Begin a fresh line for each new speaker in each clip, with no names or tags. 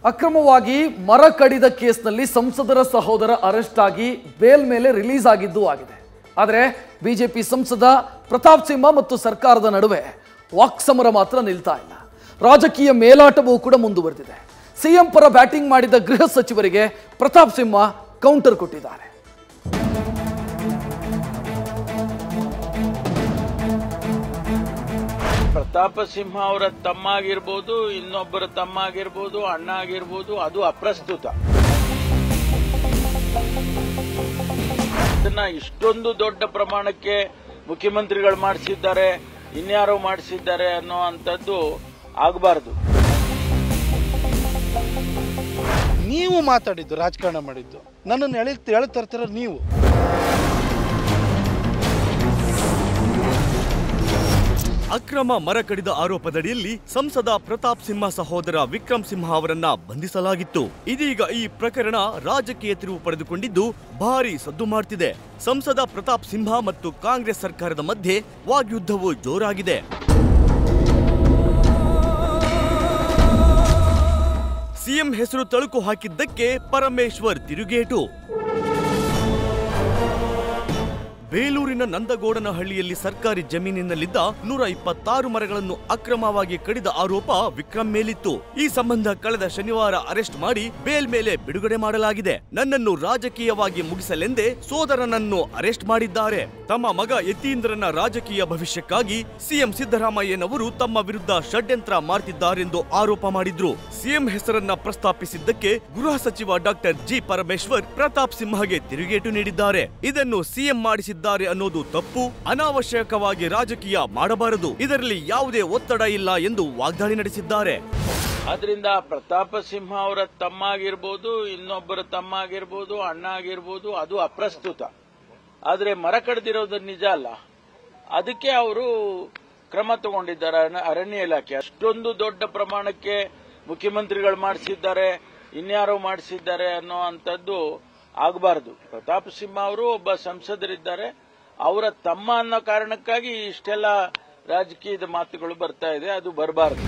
ಅಕ್ರಮವಾಗಿ ಮರ ಕಡಿದ ಕೇಸ್ನಲ್ಲಿ ಸಂಸದರ ಸಹೋದರ ಅರೆಸ್ಟ್ ಆಗಿ ಬೇಲ್ ಮೇಲೆ ರಿಲೀಸ್ ಆಗಿದ್ದು ಆಗಿದೆ. ಆದರೆ ಬಿಜೆಪಿ ಸಂಸದ ಪ್ರತಾಪ್ ಸಿಂಹ ಮತ್ತು ಸರ್ಕಾರದ ನಡುವೆ ವಾಕ್ಸಮರ ಮಾತ್ರ ನಿಲ್ತಾ ಇಲ್ಲ. ರಾಜಕೀಯ ಮೇಲಾಟವೂ ಕೂಡ ಮುಂದುವರೆದಿದೆ. ಸಿಎಂ ಪರ ಬ್ಯಾಟಿಂಗ್ ಮಾಡಿದ ಗೃಹ ಸಚಿವರಿಗೆ ಪ್ರತಾಪ್ ಸಿಂಹ ಕೌಂಟರ್ ಕೊಟ್ಟಿದ್ದಾರೆ.
ಪ್ರತಾಪ ಸಿಂಹ ಅವರ ತಮ್ಮ ಆಗಿರ್ಬೋದು, ಇನ್ನೊಬ್ಬರ ತಮ್ಮ ಆಗಿರ್ಬೋದು, ಅಣ್ಣ ಆಗಿರ್ಬೋದು, ಅದು ಅಪ್ರಸ್ತುತ. ಅದನ್ನ ಇಷ್ಟೊಂದು ದೊಡ್ಡ ಪ್ರಮಾಣಕ್ಕೆ ಮುಖ್ಯಮಂತ್ರಿಗಳು ಮಾಡಿಸಿದ್ದಾರೆ, ಇನ್ಯಾರೋ ಮಾಡಿಸಿದ್ದಾರೆ ಅನ್ನೋ ಅಂತದ್ದು ಆಗಬಾರದು.
ನೀವು ಮಾತಾಡಿದ್ದು, ರಾಜಕಾರಣ ಮಾಡಿದ್ದು, ನನ್ನನ್ನು ಹೇಳ್ತಿರ್ತೀರ ನೀವು.
ಅಕ್ರಮ ಮರ ಕಡಿದ ಆರೋಪದಡಿಯಲ್ಲಿ ಸಂಸದ ಪ್ರತಾಪ್ ಸಿಂಹ ಸಹೋದರ ವಿಕ್ರಮ್ ಸಿಂಹ ಅವರನ್ನ ಬಂಧಿಸಲಾಗಿತ್ತು. ಇದೀಗ ಈ ಪ್ರಕರಣ ರಾಜಕೀಯ ತಿರುವು ಪಡೆದುಕೊಂಡಿದ್ದು ಭಾರೀ ಸದ್ದು ಮಾಡ್ತಿದೆ. ಸಂಸದ ಪ್ರತಾಪ್ ಸಿಂಹ ಮತ್ತು ಕಾಂಗ್ರೆಸ್ ಸರ್ಕಾರದ ಮಧ್ಯೆ ವಾಗ್ಯುದ್ಧವು ಜೋರಾಗಿದೆ. ಸಿಎಂ ಹೆಸರು ತಳುಕು ಹಾಕಿದ್ದಕ್ಕೆ ಪರಮೇಶ್ವರ್ ತಿರುಗೇಟು. ಬೇಲೂರಿನ ನಂದಗೋಡನಹಳ್ಳಿಯಲ್ಲಿ ಸರ್ಕಾರಿ ಜಮೀನಿನಲ್ಲಿದ್ದ 126 ಮರಗಳನ್ನು ಅಕ್ರಮವಾಗಿ ಕಡಿದ ಆರೋಪ ವಿಕ್ರಮ್ ಮೇಲಿತ್ತು. ಈ ಸಂಬಂಧ ಕಳೆದ ಶನಿವಾರ ಅರೆಸ್ಟ್ ಮಾಡಿ ಬೇಲ್ ಮೇಲೆ ಬಿಡುಗಡೆ ಮಾಡಲಾಗಿದೆ. ನನ್ನನ್ನು ರಾಜಕೀಯವಾಗಿ ಮುಗಿಸಲೆಂದೇ ಸೋದರನನ್ನು ಅರೆಸ್ಟ್ ಮಾಡಿದ್ದಾರೆ. ತಮ್ಮ ಮಗ ಯತೀಂದ್ರನ ರಾಜಕೀಯ ಭವಿಷ್ಯಕ್ಕಾಗಿ ಸಿಎಂ ಸಿದ್ದರಾಮಯ್ಯನವರು ತಮ್ಮ ವಿರುದ್ಧ ಷಡ್ಯಂತ್ರ ಮಾಡ್ತಿದ್ದಾರೆಂದು ಆರೋಪ ಮಾಡಿದ್ರು. ಸಿಎಂ ಹೆಸರನ್ನ ಪ್ರಸ್ತಾಪಿಸಿದ್ದಕ್ಕೆ ಗೃಹ ಸಚಿವ ಡಾಕ್ಟರ್ ಜಿ ಪರಮೇಶ್ವರ್ ಪ್ರತಾಪ್ ಸಿಂಹಗೆ ತಿರುಗೇಟು ನೀಡಿದ್ದಾರೆ. ಇದನ್ನು ಸಿಎಂ ಮಾಡಿಸಿದ್ದಾರೆ ಅನ್ನೋದು ತಪ್ಪು, ಅನಾವಶ್ಯಕವಾಗಿ ರಾಜಕೀಯ ಮಾಡಬಾರದು, ಇದರಲ್ಲಿ ಯಾವುದೇ ಒತ್ತಡ ಇಲ್ಲ ಎಂದು ವಾಗ್ದಾಳಿ ನಡೆಸಿದ್ದಾರೆ.
ಆದ್ರಿಂದ ಪ್ರತಾಪ ಸಿಂಹ ಅವರ ತಮ್ಮ ಆಗಿರ್ಬೋದು, ಇನ್ನೊಬ್ಬರ ತಮ್ಮ ಆಗಿರ್ಬೋದು, ಅಣ್ಣ ಆಗಿರ್ಬೋದು, ಅದು ಅಪ್ರಸ್ತುತ. ಆದ್ರೆ ಮರ ಕಡಿದಿರೋದು ನಿಜ ಅಲ್ಲ. ಅದಕ್ಕೆ ಅವರು ಕ್ರಮ ತಗೊಂಡಿದ್ದಾರೆ ಅರಣ್ಯ ಇಲಾಖೆ. ಅಷ್ಟೊಂದು ದೊಡ್ಡ ಪ್ರಮಾಣಕ್ಕೆ ಮುಖ್ಯಮಂತ್ರಿಗಳು ಮಾಡಿಸಿದ್ದಾರೆ, ಇನ್ಯಾರೋ ಮಾಡಿಸಿದ್ದಾರೆ ಅನ್ನೋ ಅಂತದ್ದು ಆಗಬಾರದು. ಪ್ರತಾಪ್ ಸಿಂಹ ಅವರು ಒಬ್ಬ ಸಂಸದರಿದ್ದಾರೆ, ಅವರ ತಮ್ಮ ಅನ್ನೋ ಕಾರಣಕ್ಕಾಗಿ ಇಷ್ಟೆಲ್ಲ ರಾಜಕೀಯದ ಮಾತುಗಳು ಬರ್ತಾ ಇದೆ, ಅದು ಬರಬಾರದು.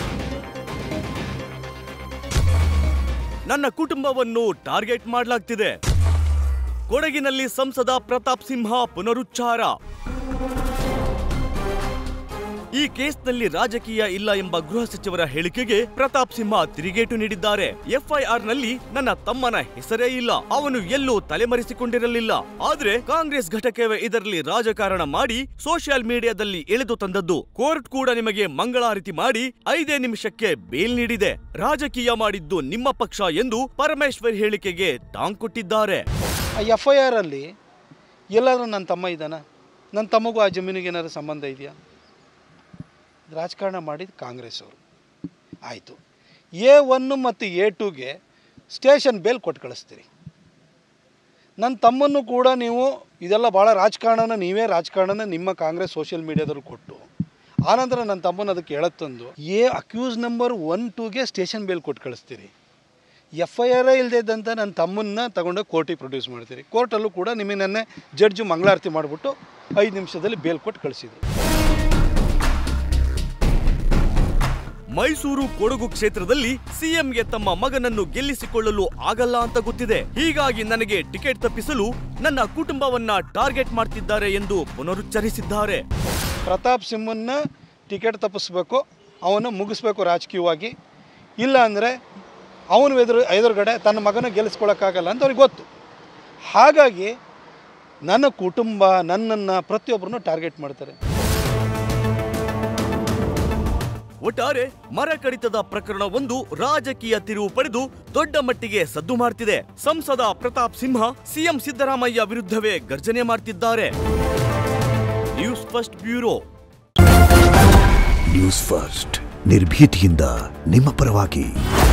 ನನ್ನ ಕುಟುಂಬವನ್ನು ಟಾರ್ಗೆಟ್ ಮಾಡಲಾಗ್ತಿದೆ. ಕೊಡಗಿನಲ್ಲಿ ಸಂಸದ ಪ್ರತಾಪ್ ಸಿಂಹ ಪುನರುಚ್ಚಾರ. ಈ ಕೇಸ್ನಲ್ಲಿ ರಾಜಕೀಯ ಇಲ್ಲ ಎಂಬ ಗೃಹ ಸಚಿವರ ಹೇಳಿಕೆಗೆ ಪ್ರತಾಪ್ ಸಿಂಹ ತಿರುಗೇಟು ನೀಡಿದ್ದಾರೆ. ಎಫ್ಐಆರ್ನಲ್ಲಿ ನನ್ನ ತಮ್ಮನ ಹೆಸರೇ ಇಲ್ಲ, ಅವನು ಎಲ್ಲೂ ತಲೆಮರೆಸಿಕೊಂಡಿರಲಿಲ್ಲ. ಆದ್ರೆ ಕಾಂಗ್ರೆಸ್ ಘಟಕವೇ ಇದರಲ್ಲಿ ರಾಜಕಾರಣ ಮಾಡಿ ಸೋಷಿಯಲ್ ಮೀಡಿಯಾದಲ್ಲಿ ಎಳೆದು ತಂದದ್ದು. ಕೋರ್ಟ್ ಕೂಡ ನಿಮಗೆ ಮಂಗಳಾರತಿ ಮಾಡಿ 5 ನಿಮಿಷಕ್ಕೆ ಬೇಲ್ ನೀಡಿದೆ. ರಾಜಕೀಯ ಮಾಡಿದ್ದು ನಿಮ್ಮ ಪಕ್ಷ ಎಂದು ಪರಮೇಶ್ವರ್ ಹೇಳಿಕೆಗೆ ಟಾಂಗ್ ಕೊಟ್ಟಿದ್ದಾರೆ.
ಎಫ್ಐಆರ್ ಅಲ್ಲಿ ಎಲ್ಲಾದ್ರೂ ನನ್ನ ತಮ್ಮ ಇದ್ದಾನ? ನನ್ನ ತಮ್ಮಗೂ ಆ ಜಮೀನಿಗೆ ಏನಾದ್ರು ಸಂಬಂಧ ಇದೆಯಾ? ರಾಜಕಾರಣ ಮಾಡಿದ ಕಾಂಗ್ರೆಸ್ ಅವರು. ಆಯಿತು, A1 ಮತ್ತು A2ಗೆ ಸ್ಟೇಷನ್ ಬೇಲ್ ಕೊಟ್ಟು ಕಳಿಸ್ತೀರಿ. ನನ್ನ ತಮ್ಮನ್ನು ಕೂಡ ನೀವು ಇದೆಲ್ಲ ಭಾಳ ರಾಜಕಾರಣನ, ನೀವೇ ರಾಜಕಾರಣನ ನಿಮ್ಮ ಕಾಂಗ್ರೆಸ್ ಸೋಷಿಯಲ್ ಮೀಡಿಯಾದಲ್ಲಿ ಕೊಟ್ಟು ಆನಂತರ ನನ್ನ ತಮ್ಮನ ಅದಕ್ಕೆ ಎಳತ್ತಂದು ಅಕ್ಯೂಸ್ ನಂಬರ್ 1, 2ಗೆ ಸ್ಟೇಷನ್ ಬೇಲ್ ಕೊಟ್ಟು ಕಳಿಸ್ತೀರಿ. FIR ಇಲ್ಲದೆ ಇದ್ದಂಥ ನನ್ನ ತಮ್ಮನ್ನ ತಗೊಂಡು ಕೋರ್ಟಿಗೆ ಪ್ರೊಡ್ಯೂಸ್ ಮಾಡ್ತೀರಿ. ಕೋರ್ಟಲ್ಲೂ ಕೂಡ ನಿಮಗೆ ನೆನ್ನೆ ಜಡ್ಜು ಮಂಗಳಾರತಿ ಮಾಡಿಬಿಟ್ಟು 5 ನಿಮಿಷದಲ್ಲಿ ಬೇಲ್ ಕೊಟ್ಟು ಕಳಿಸಿದ್ರು.
ಮೈಸೂರು ಕೊಡಗು ಕ್ಷೇತ್ರದಲ್ಲಿ ಸಿಎಂಗೆ ತಮ್ಮ ಮಗನನ್ನು ಗೆಲ್ಲಿಸಿಕೊಳ್ಳಲು ಆಗಲ್ಲ ಅಂತ ಗೊತ್ತಿದೆ. ಹೀಗಾಗಿ ನನಗೆ ಟಿಕೆಟ್ ತಪ್ಪಿಸಲು ನನ್ನ ಕುಟುಂಬವನ್ನ ಟಾರ್ಗೆಟ್ ಮಾಡ್ತಿದ್ದಾರೆ ಎಂದು ಪುನರುಚ್ಚರಿಸಿದ್ದಾರೆ.
ಪ್ರತಾಪ್ ಸಿಂಹನ್ನ ಟಿಕೆಟ್ ತಪ್ಪಿಸ್ಬೇಕು, ಅವನ್ನ ಮುಗಿಸ್ಬೇಕು ರಾಜಕೀಯವಾಗಿ. ಇಲ್ಲ ಅಂದರೆ ಅವನು ಎದುರುಗಡೆ ತನ್ನ ಮಗನ ಗೆಲ್ಲಿಸ್ಕೊಳ್ಳೋಕ್ಕಾಗಲ್ಲ ಅಂತ ಅವ್ರಿಗೆ ಗೊತ್ತು. ಹಾಗಾಗಿ ನನ್ನ ಕುಟುಂಬ, ನನ್ನನ್ನು ಪ್ರತಿಯೊಬ್ಬರನ್ನು ಟಾರ್ಗೆಟ್ ಮಾಡ್ತಾರೆ.
ಒಟ್ಟಾರೆ ಮರ ಕಡಿತದ ಪ್ರಕರಣವೊಂದು ರಾಜಕೀಯ ತಿರುವು ಪಡೆದು ದೊಡ್ಡ ಮಟ್ಟಿಗೆ ಸದ್ದು ಮಾಡ್ತಿದೆ. ಸಂಸದ ಪ್ರತಾಪ್ ಸಿಂಹ ಸಿಎಂ ಸಿದ್ದರಾಮಯ್ಯ ವಿರುದ್ಧವೇ ಗರ್ಜನೆ ಮಾಡ್ತಿದ್ದಾರೆ. News First bureau.
News First ನಿರ್ಭೀತಿಯಿಂದ ನಿಮ್ಮ ಪರವಾಗಿ.